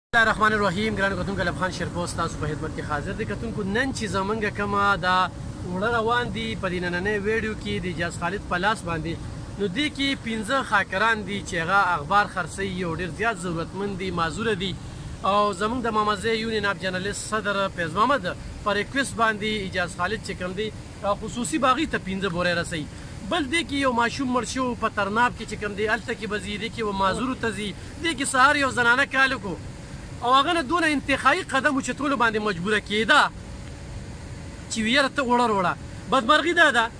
الله الرحمن الرحیم ګرانو کتونکو لبخان شیرپوسټ تاسو په خدمت کې حاضر دي. کتونکو نن چې زمونږ کومه دا وړه روان دي په دې نننۍ ویډیو کې د اجاز خالد په لاس باندې، نو دې کې 15 خاکران دي چې هغه اخبار خرڅوي او ډېر زیات ضرورتمند دي، معذوره دي. او زمونږ د مامزه یونین اف جرنالست صدر فیض محمد په ریکویسټ باندې اجاز خالد چې کوم دی خصوصي باغی ته 15 بورې رسوي. بل دې کې یو ماشوم مړ شو په ترناب کې چې کوم دی، هلته کې به ځي، دې کې به معذورو ته ځي، دې کې سهار یو زنانه کال وکړو او هغه نه دونه انتخابي قدم اوچتولو باندې مجبوره کېده چې ویره ته وړه بدمرغي دا ده.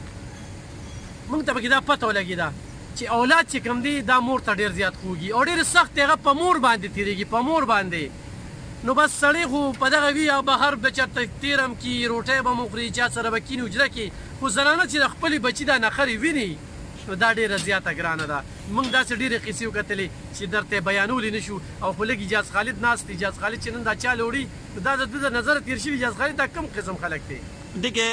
موږ ته پکې دا پته ولګېده چې اولاد چې کوم دی دا مور ته ډېر زیات خوږي او ډېر سخت هغه په مور باندې تېرېږي، په مور باندې. نو بس سړی خو په دغه وي او بهر به چېرته تېرم کي، روټۍ به مو خوري، چا سره به کیني حجره کې، خو زنانه چې د خپلې بچي دا نخرې ویني نو دا ډېره زیاته ګرانه ده. موږ داسې ډېرې قصې وکتلې چې درته بیانولی نه شو. او خو لږ اجاز خالد ناست، اجاز خالد چې نن دا چا وړي نو دا د ده د نظره تېر شوي اجاز خالد دا کوم قسم خلک دی. دغه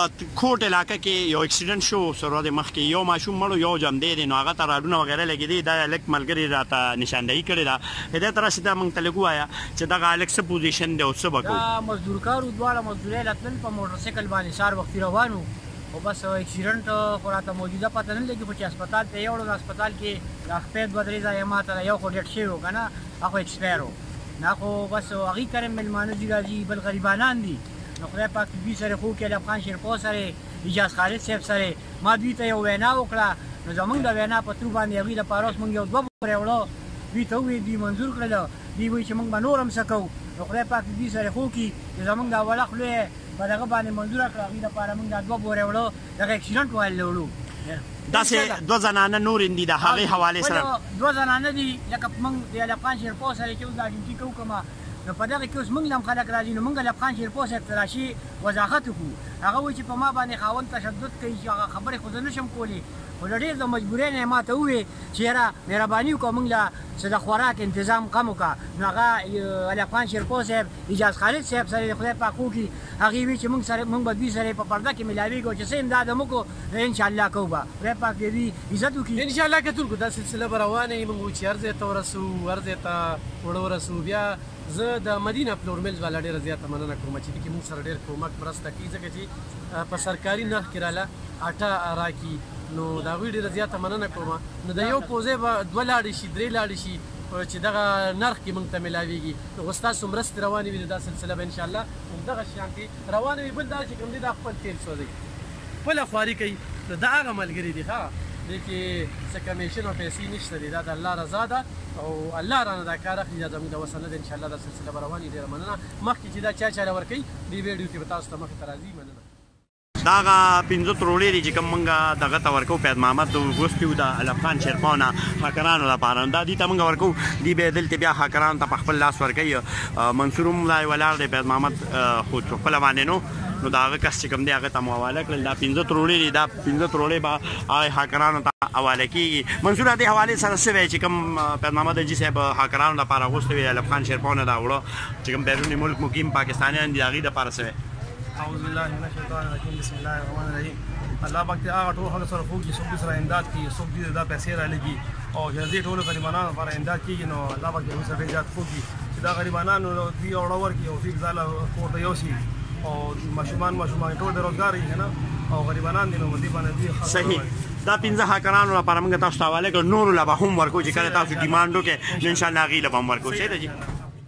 کوټ علاقه کې یو اکسیډنټ شو سره د مخ کې یو ماشوم مړو، یو جمدې دي، نو هغه ته راډونه وغیره لګېدي. دا الک ملګري راته نشاندهي کړې ده. هدایت راشد موږ ته لږ ووایه چې دغه الک څه پوزیشن دی او څه به کوو. دا مزدور کارو دواړه مزدورۍ راتلل په موټرسایکل باندې سهار وختي روان وو، خو بس اکسیډنټ خو راته موجوده پته نه لګي، خو چې هسپتال ته یې وړو، هسپتال کې د خپې 2-3 ځایه ماته یو خو ډېډ شوی و که نه، هغه ایکسپایر و نه، خو بس هغوی کرم مېلمانه دي راځي، بل غریبانان دي. نو خدای پاک دوی سره خو کې لبخان شیرپوسټ سره اجاز خالد صاحب سره ما دوی ته یو وینا وکړه. نو زموږ د وینا په ترو باندې هغوی دپاره اوس موږ یو 2 بورې وړو دوی ته وویل، دوی منظور کړل، دوی وایي چې موږ به نور هم څه کوو. نو خدای پاک دوی سره خو کي چې زموږ دا وړه خوله یې په دغه باندې منظوره کړه، هغوی دپاره موږ دا 2 بورې وړو دغه اکسیډنټ ویل وړو. داسې 2 زنانه نور دي د هغې حوالې سره 2 زنانه دي، لکه موږ د لبخان شیرپوسټ سره چې اوس دا ډیوټي کوو کومه، نو په دغه کې اوس موږ هم خلک راځي، نو موږ لبخان شیرپوسټ صاحب ته راشي وضاحت وکړو. هغه وایي چې په ما باندې خاوند تشدد کوي چې هغه خبرې خو زه نشم کولی، خو له ډېر د مجبورۍ نه یې ما ته وویل چې یاره مهرباني وکړه موږ له څه د خوراک انتظام کم وکړه. نو هغه لبخان شیرپوسټ صاحب اجاز خالد صاحب سره د خدای پاک وکړي، هغې وایي چې موږ به دوی سره په پرده کې ملاوېږو چې څه امداد هم وکړو، انشاءالله کوو به. خدای پاک د دوی عزت وکړي انشاءالله. کتونکو دا سلسله به روانه وي، موږ چې هر ځای ته ورسو، هر ځای ته وړه ورسو. بیا زه د مدینه فلور میلز والا ډېره زیاته مننه کوم چې دې کې موږ سره ډېر کومک مرسته کوي، ځکه چې په سرکاري نرخ کې راله اټه راکړي، نو د هغوی ډېره زیاته مننه کوم. نو د یو پوځی به 2 لاړې شي، 3 لاړې شي چې دغه نرخ کې موږ ته میلاویږي. نو خو ستاسو مرستې روانې وي، دا سلسله به انشاءالله همدغه شانتې روانه وي. بل دا چې کوم دی دا خپل تیل سوځوي، خپله خواري کوي، نو دا هغه ملګري دي ښه، دې کې څه کمیشن او پیسې نشته دي، دا د الله رضا ده او الله رانه دا کار اخلي، دا زموږ د وسه نه ده. انشاءالله دا سلسله به روانې. ډېره مننه. مخکې چې دا چا ورکوي دې ویډیو کې به تاسو ته مخې ته راځي. مننه. دا هغه 15 ترولې دي چې کوم موږ دغه ته ورکوو فیض محمد غوښتي وو د لبخان شیرپوسټ هاکرانو لپاره، دا دې ته موږ ورکوو، دوی به یې دلته بیا هاکرانو ته په خپل لاس ورکوي. منصور هم دا ولاړ دی، فیض محمد خو خپله باندې نو دا هغه کس چې کوم دی هغه ته مو حواله کړل. دا 15 ترولې دي، دا 15 ترولې به هغه هاکرانو ته حواله کېږي. منصور دې حوالې سره څه وایي چې کوم فیض محمد جي صاحب هاکرانو لپاره غوښتي وي لبخان شیرپوسټ دا وړه چې کوم بیروني ملک مقیم پاکستانیان دي هغوی دپاره څه وایي؟ اعوذ بالله من الشیطان الرجیم، بسم الله الرحمن الرحیم. الله پاک ته هغه ټول خلک سره خوږ چې څوک دې سره امداد کړي، څوک دې دا پیسې رالېږي او چې دې ټولو غریبانانو لپاره امداد کېږي، نو الله پاک دې موږ سره ډېر زیات خوږ کړي چې دا غریبانانو دوی اوړه ورکړي او دوی ځاله کور ته یوسي او ماشومان ټول بې روزګاره وي که نه، او غریبانان دي، نو دې باندې دوی صحیح. دا 15 هاکرانو لپاره موږ تاسو ته حواله کړو، نورو له به هم ورکوو چې کله تاسو ډیمانډ وکړئ نو انشاءالله هغوی له به هم ورکوو. صحیح ده جي.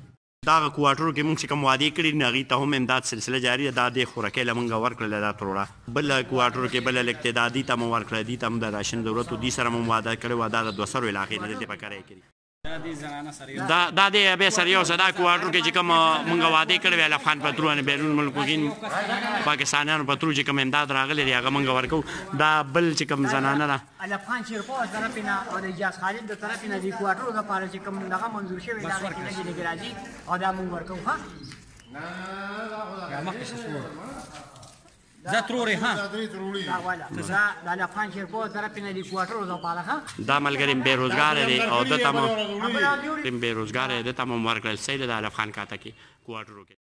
دا هغه کوارټرو کې موږ چې کوم وعدې کړي نو هغوی ته هم امداد سلسله جاري ده. دا دې خوراکۍ له موږ ورکړله دا تروړه، بل کوارټرو کې بله لږ تعدادي ته مو ورکړله، دې ته هم د راشن ضرورت و، دې سره مو وعده کړې وه. دا د 200 علاقې نه دلته په کری کړي. دا دې بیا سره یو څه دا کوارټرو کې چې کوم موږ وعدې کړې وې لبخان په ترو باندې بیرون ملکین پاکستانیانو په ترو چې کوم امداد راغلی دی هغه موږ ورکوو. دا بل چې کوم زنانه ده لبخان شیرپوسټ طرف نه او د اجاز خالد د طرف نه دې کوارټرو دپاره چې کوم دغه منظور شوی دا هغې کې لږې راځي او دا موږ ورکوو. ښه زه ترورې ها دا لبخان شیرپوسټ طرف نه دې کوارټرو دپاره ښه دا ملګری بېروزګاره دی او ده ته مو بېروزګاره دی، ده ته مو ورکړل. صحیح ده. د لبخان کاته کې کوارټرو کې